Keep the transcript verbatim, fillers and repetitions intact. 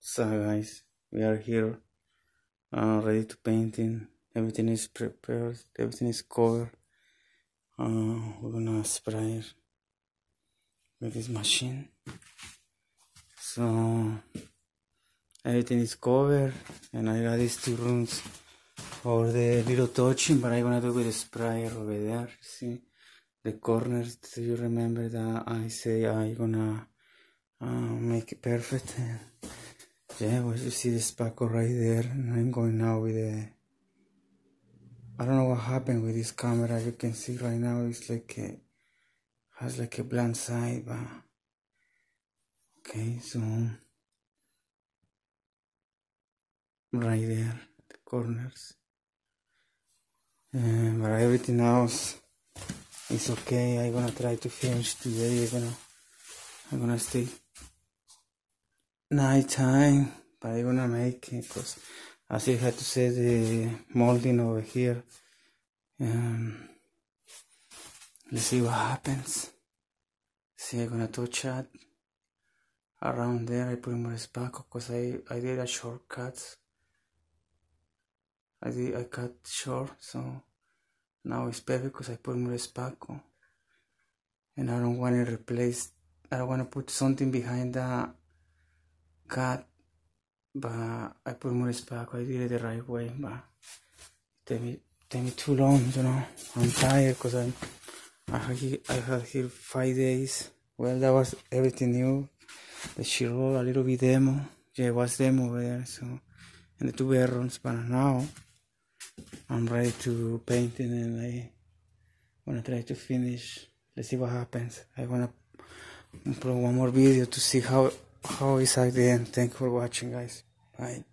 So guys, we are here, uh, ready to painting. Everything is prepared, everything is covered. Uh, we're gonna spray it with this machine. So everything is covered, and I got these two rooms for the little touching, but I'm gonna do with the sprayer over there. See the corners. Do you remember that I say I'm gonna uh, make it perfect? Yeah, well, you see the spackle right there, and I'm going now with the, I don't know what happened with this camera. You can see right now it's like a, has like a blank side, but okay, so right there, the corners, uh, but everything else is okay. I'm gonna try to finish today. I'm gonna, I'm gonna stay night time, but I'm gonna make it, because as I had to say, the molding over here. Um, let's see what happens. See, I'm gonna touch that around there. I put more spackle because I, I did a shortcut. I did I cut short, so now it's perfect because I put more spackle. And I don't want to replace, I don't want to put something behind the cut, but I put more spackle. I did it the right way, but it take me, take me too long, you know. I'm tired because I'm, I had, here, I had here five days. Well, that was everything new. The Shiro, a little bit demo. Yeah, it was demo over there, so, and the two bedrooms, but now I'm ready to paint it, and I wanna try to finish. Let's see what happens. I wanna upload one more video to see how how it's at the end. Thank you for watching, guys. Bye.